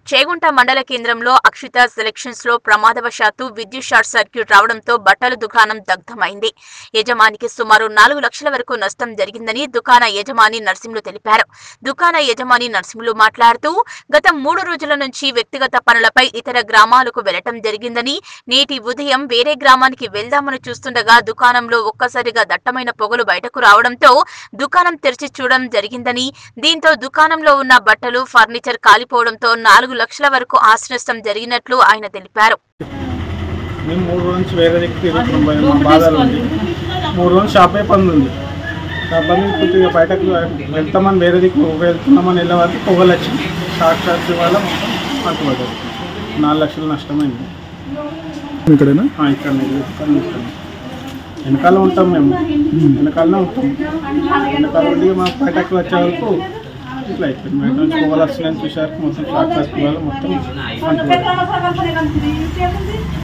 చేగుంట మండల కేంద్రంలో అక్షిత సెలక్షన్స్ లో ప్రమాదవశాత్తు విద్యుత్ షార్ట్ సర్క్యూట్ రావడంతో బట్టల దుకాణం దగ్ధమైంది. యజమానికి సుమారు 4 లక్షల వరకు నష్టం జరిగిందని దుకాణ యజమాని నర్సింహులు తెలిపారు. దుకాణ యజమాని నర్సింహులు మాట్లాడుతూ గత 3 రోజుల నుంచి వ్యక్తిగత పనులపై ఇతర గ్రామాలకు వెళ్లటం జరిగిందని, నేటి ఉదయం వేరే గ్రామానికి వెళ్దామని చూస్తుండగా దుకాణంలో ఒక్కసారిగా దట్టమైన పొగలు బయటకు రావడంతో దుకాణం తెరిచి చూడడం జరిగిందని, దీంతో దుకాణంలో ఉన్న బట్టలు ఫర్నిచర్ కాలిపోవడంతో 4 లక్షల వరకు ఆస్తి నష్టం జరిగినట్లు ఆయన తెలిపారు. మేము 3 రోజుల నుంచి వేరే దగ్గర తిరుగుతున్నాం. బాధలు ఉంది. 3 రోజులు షాప్ పని ఉంది. షాప్ పని కొద్దిగా బయటకు వెళ్తామని వేరే దిక్కు వెళ్తున్నామని వెళ్ళే వరకు పొగలు వచ్చింది. షార్ట్ సర్క్యూట్ వల్ల మొత్తం పట్టుబడ్డది. 4 లక్షలు నష్టమైంది. ఇక్కడేనా? ఇక్కడ వెనకాల ఉంటాం. మేము వెనకాలనే ఉంటాం. వెనకాల ఉండి మా బయటకు వచ్చే వరకు ఇట్లా అయిపోయింది. బయట నుంచి పొగలు వస్తున్నాయని చూసారు. మొత్తం షార్ట్ సర్క్యూట్ వల్ల మొత్తం పట్టుబడ్డది.